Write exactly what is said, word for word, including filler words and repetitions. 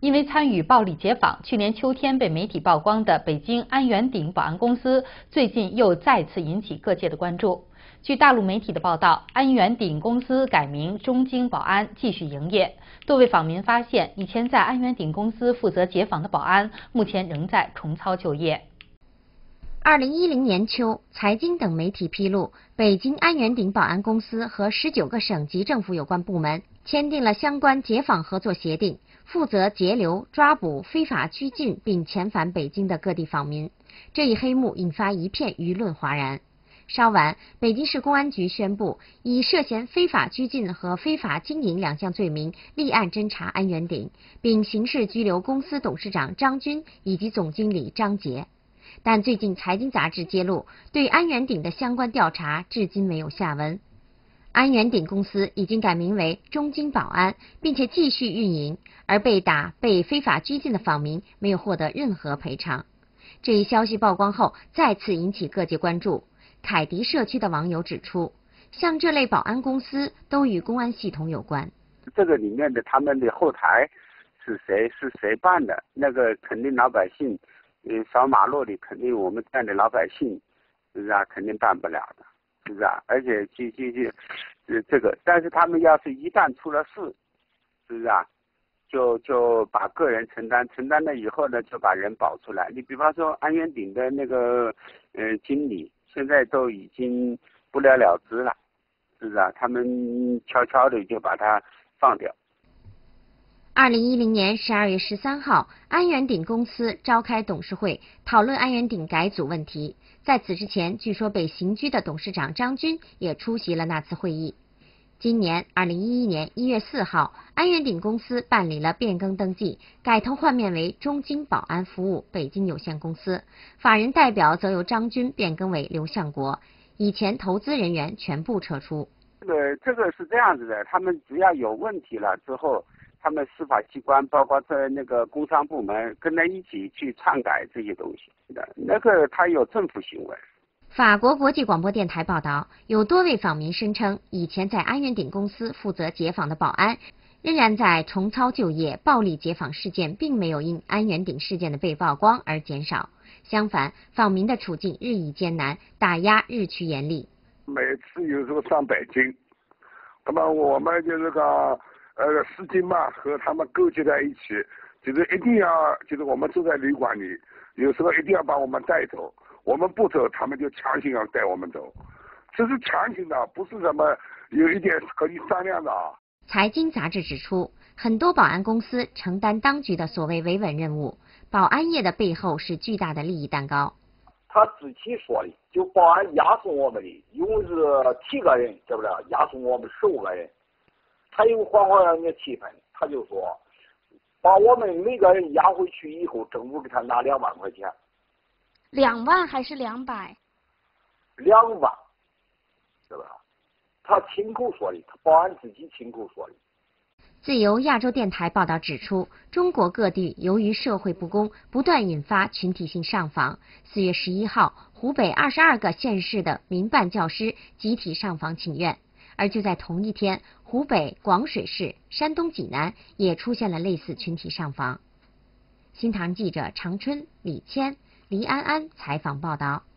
因为参与暴力解访，去年秋天被媒体曝光的北京安源鼎保安公司，最近又再次引起各界的关注。据大陆媒体的报道，安源鼎公司改名中京保安，继续营业。多位访民发现，以前在安源鼎公司负责解访的保安，目前仍在重操旧业。 二零一零年秋，财经等媒体披露，北京安源鼎保安公司和十九个省级政府有关部门签订了相关解访合作协定，负责截留、抓捕非法拘禁并遣返北京的各地访民。这一黑幕引发一片舆论哗然。稍晚，北京市公安局宣布，以涉嫌非法拘禁和非法经营两项罪名立案侦查安源鼎，并刑事拘留公司董事长张军以及总经理张杰。但最近财经杂志揭露，对安源鼎的相关调查至今没有下文。安源鼎公司已经改名为中京保安，并且继续运营，而被打、被非法拘禁的访民没有获得任何赔偿。这一消息曝光后，再次引起各界关注。凯迪社区的网友指出，像这类保安公司都与公安系统有关。 这个里面的他们的后台是谁是谁办的？那个肯定老百姓，呃，扫马路里肯定我们这样的老百姓，是不是啊？肯定办不了的，是不是啊？而且就就就，呃，这个，但是他们要是一旦出了事，是不是啊？就就把个人承担，承担了以后呢，就把人保出来。你比方说安源鼎的那个呃经理。现在都已经不了了之了，是不是啊？他们悄悄的就把它放掉。 二零一零年十二月十三号，安源鼎公司召开董事会，讨论安源鼎改组问题。在此之前，据说被刑拘的董事长张军也出席了那次会议。今年二零一一年一月四号，安源鼎公司办理了变更登记，改头换面为中京保安服务北京有限公司，法人代表则由张军变更为刘向国，以前投资人员全部撤出。 这个这个是这样子的，他们只要有问题了之后，他们司法机关包括在那个工商部门跟他一起去篡改这些东西的，那个他有政府行为。 法国国际广播电台报道，有多位访民声称，以前在安源鼎公司负责解访的保安，仍然在重操旧业，暴力解访事件并没有因安源鼎事件的被曝光而减少。相反，访民的处境日益艰难，打压日趋严厉。 每次有时候上北京，那么我们就是个呃司机嘛，和他们勾结在一起，就是一定要，就是我们住在旅馆里，有时候一定要把我们带走。我们不走，他们就强行要带我们走，这是强行的，不是什么有一点可以商量的啊。 财经杂志指出，很多保安公司承担当局的所谓维稳任务，保安业的背后是巨大的利益蛋糕。 他自己说的，就保安押送我们的，一共是七个人，对不对？押送我们十五个人，他有缓缓的气氛，他就说，把我们每个人押回去以后，政府给他拿两万块钱。 两万还是两百？ 两万，是吧？他亲口说的，他保安自己亲口说的。 自由亚洲电台报道指出，中国各地由于社会不公，不断引发群体性上访。四月十一号，湖北二十二个县市的民办教师集体上访请愿，而就在同一天，湖北广水市、山东济南也出现了类似群体上访。新唐记者常春、李谦、黎安安采访报道。